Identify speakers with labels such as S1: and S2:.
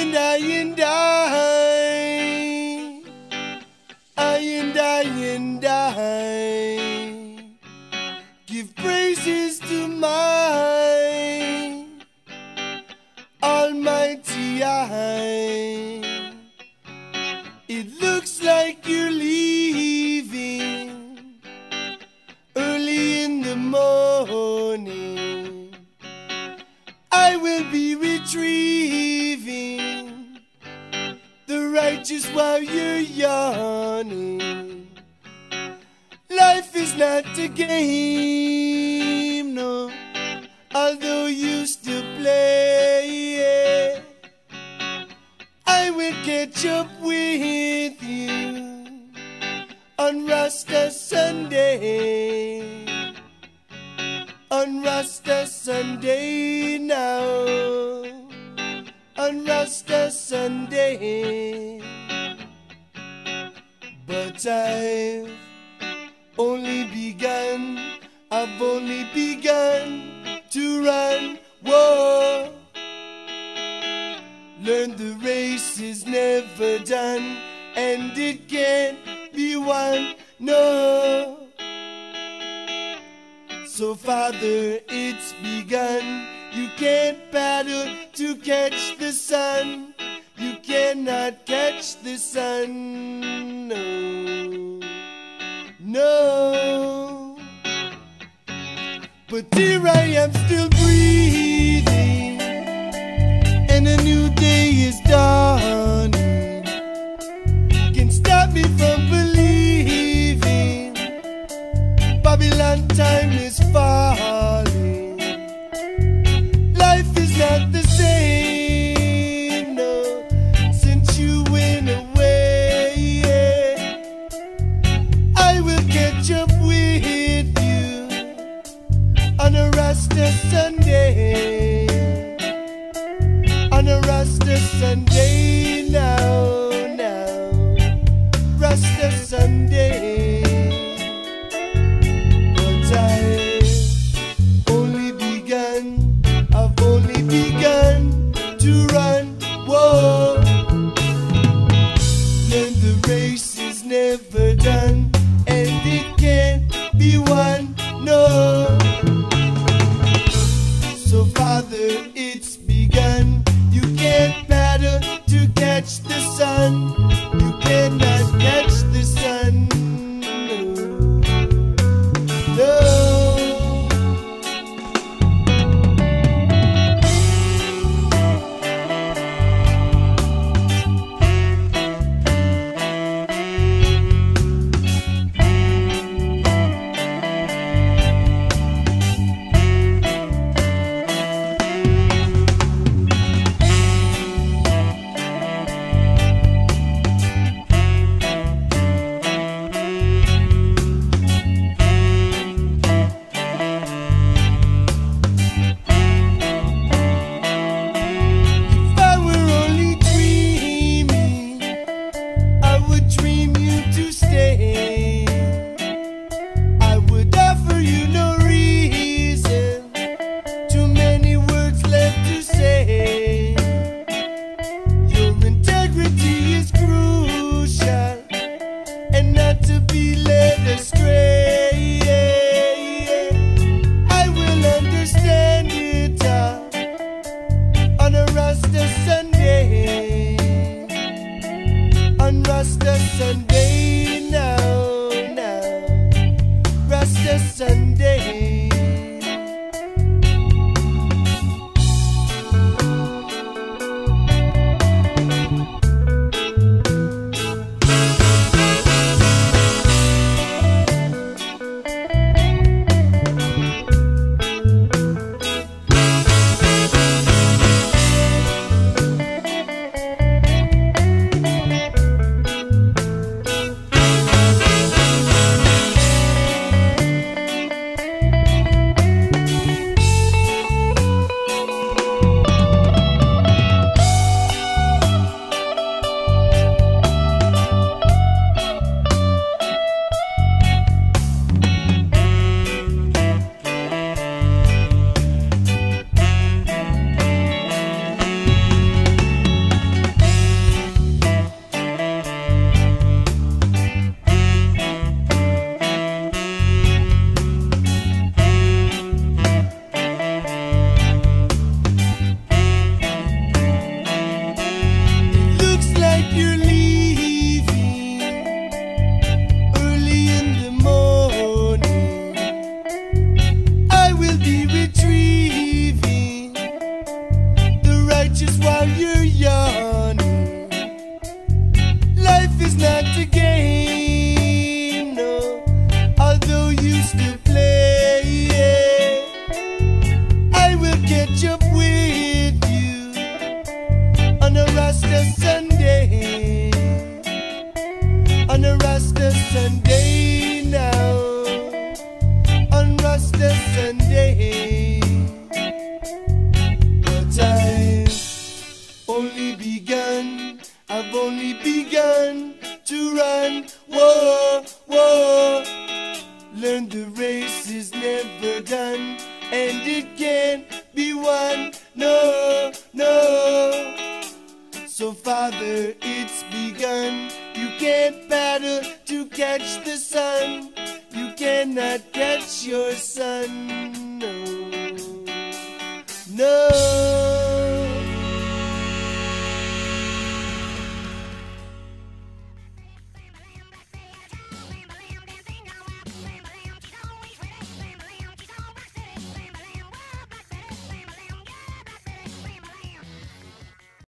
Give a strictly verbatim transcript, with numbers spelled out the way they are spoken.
S1: and I and I, I and I and I, give praises to my Almighty I. It looks like you're leaving early in the morning. I will be retrieving the righteous while you're yawning. Life is not a game, no, although you still play. I will catch up with you on Rasta Sunday, on Rasta Sunday now, on Rasta Sunday. But I've only begun, I've only begun to run. Whoa, learn the race is never done, and it can't be won, no. So Father, it's begun. You can't paddle to catch the sun. You cannot catch the sun, no, no. But here I am still breathing, and a new day is dawning. Can't stop me from believing Babylon time is falling. Life is not the same, no, since you went away. I will catch up with you on a Rasta Sunday, on a Rasta Sunday now, now, Rasta Sunday. But I've only begun, I've only begun to run. Whoa, learn the race is never done, and it can't be won, no. So Father, it's begun. You can't paddle to catch the sun. You cannot catch the sun, no, no. Rasta Sunday now, now, Rasta Sunday. the game. No, although used to play, yeah, I will catch up with you on a Rasta Sunday, on a Rasta Sunday now, on Rasta Sunday. But I've only begun, I've only begun to run. Whoa, whoa. Learn the race is never done, and it can't be won. No, no. So Father, it's begun. You can't battle to catch the sun. You cannot catch your son. No, no.